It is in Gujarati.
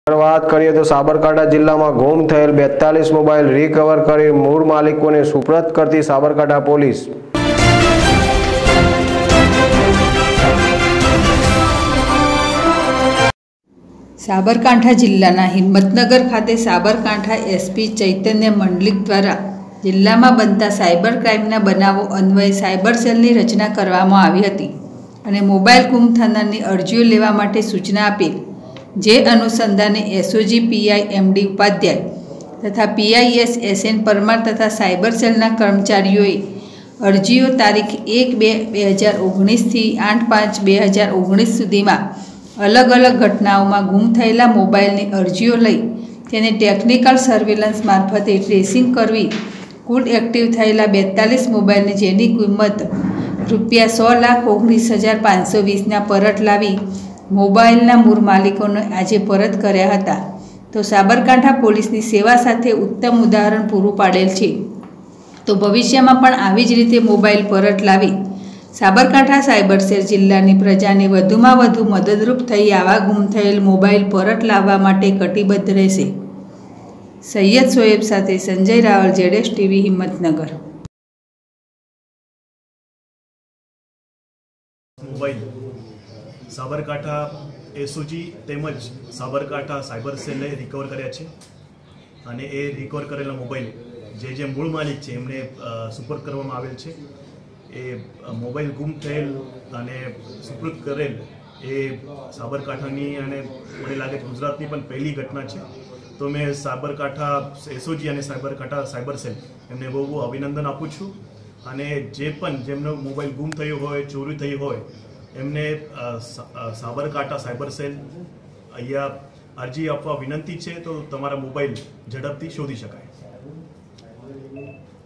વાત કરીએ તો સાબરકાંઠા જિલ્લામાં ગુમ થયેલ 42 મોબાઈલ રિકવર કરી મૂળ માલિકોને સુપરત કરતી સાબરકાંઠા પોલીસ। સાબરકાંઠા જિલ્લાના હિંમતનગર ખાતે સાબરકાંઠા એસપી ચૈતન્ય મંડલિક દ્વારા જિલ્લામાં બનતા સાયબર ક્રાઇમના બનાવો અન્વયે સાયબર સેલની રચના કરવામાં આવી હતી અને મોબાઈલ ગુમ થનારની અરજીઓ લેવા માટે સૂચના આપેલ। જે અનુસંધાને એસઓજી પીઆઈ એમડી ઉપાધ્યાય તથા પીઆઈએસ એસએન પરમાર તથા સાયબર સેલના કર્મચારીઓએ અરજીઓ તારીખ 1-2-2019 થી 8-5-2019 સુધીમાં અલગ અલગ ઘટનાઓમાં ગુમ થયેલા મોબાઈલની અરજીઓ લઈ તેને ટેકનિકલ સર્વેલન્સ મારફતે ટ્રેસિંગ કરવી કુલ એક્ટિવ થયેલા 42 મોબાઈલની જેની કિંમત ₹100,19,520ના પરત લાવી મોબાઈલના મૂળ માલિકોને આજે પરત કર્યા હતા। તો સાબરકાંઠા પોલીસની સેવા સાથે ઉત્તમ ઉદાહરણ પૂરું પાડેલ છે। તો ભવિષ્યમાં પણ આવી જ રીતે મોબાઈલ પરત લાવી સાબરકાંઠા સાયબર સેલ જિલ્લાની પ્રજાને વધુમાં વધુ મદદરૂપ થઈ આવા ગુમ થયેલ મોબાઈલ પરત લાવવા માટે કટિબદ્ધ રહેશે। સૈયદ શોએબ સાથે સંજય રાવલ, જેડેશ ટીવી, હિંમતનગર। સાબરકાંઠા એસઓજી તેમજ સાબરકાંઠા સાયબર સેલે રિકવર કર્યા છે અને એ રિકવર કરેલા મોબાઈલ જે મૂળ માલિક છે એમને સુપરત કરવામાં આવેલ છે। એ મોબાઈલ ગુમ થયેલ અને સુપરત કરેલ એ સાબરકાંઠાની અને મને લાગે છે ગુજરાતની પણ પહેલી ઘટના છે। તો મેં સાબરકાંઠા એસઓજી અને સાબરકાંઠા સાયબર સેલ એમને બહુ અભિનંદન આપું છું અને જે પણ જેમનો મોબાઈલ ગુમ થયો હોય, ચોરી થઈ હોય એમને સાબરકાંઠા સાયબર સેલ અહીંયા અરજી આપવા વિનંતી છે, તો તમારા મોબાઈલ ઝડપથી શોધી શકાય।